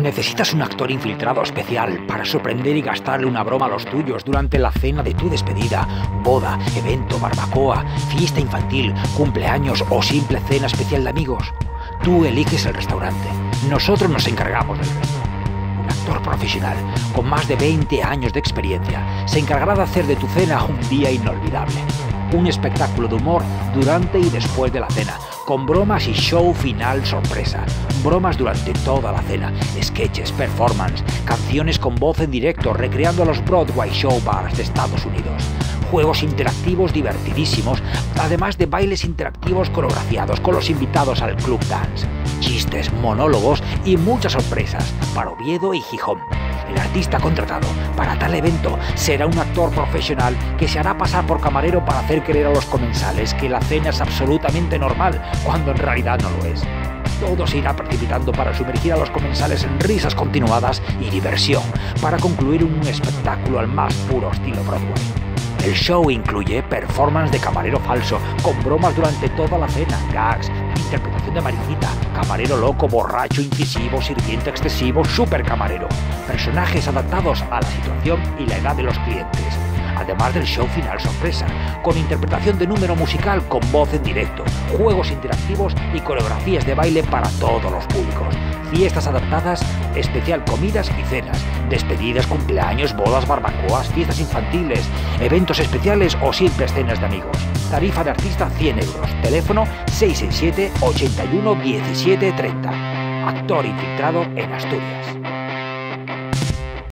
Necesitas un actor infiltrado especial para sorprender y gastarle una broma a los tuyos durante la cena de tu despedida, boda, evento, barbacoa, fiesta infantil, cumpleaños o simple cena especial de amigos. Tú eliges el restaurante. Nosotros nos encargamos del resto. Un actor profesional con más de 20 años de experiencia se encargará de hacer de tu cena un día inolvidable. Un espectáculo de humor durante y después de la cena, con bromas y show final sorpresa. Bromas durante toda la cena, sketches, performance, canciones con voz en directo recreando los Broadway show bars de Estados Unidos. Juegos interactivos divertidísimos, además de bailes interactivos coreografiados con los invitados al Club Dance. Chistes, monólogos y muchas sorpresas para Oviedo y Gijón. El artista contratado para tal evento será un actor profesional que se hará pasar por camarero para hacer creer a los comensales que la cena es absolutamente normal, cuando en realidad no lo es. Todo se irá precipitando para sumergir a los comensales en risas continuadas y diversión, para concluir un espectáculo al más puro estilo Broadway. El show incluye performance de camarero falso, con bromas durante toda la cena, gags, interpretación de mariquita, camarero loco, borracho, incisivo, sirviente excesivo, super camarero, personajes adaptados a la situación y la edad de los clientes, además del show final sorpresa, con interpretación de número musical con voz en directo, juegos interactivos y coreografías de baile para todos los públicos, fiestas adaptadas, especial comidas y cenas, despedidas, cumpleaños, bodas, barbacoas, fiestas infantiles, eventos especiales o simples cenas de amigos. Tarifa de artista 100 euros. Teléfono 667 81 17 30. Actor infiltrado en Asturias.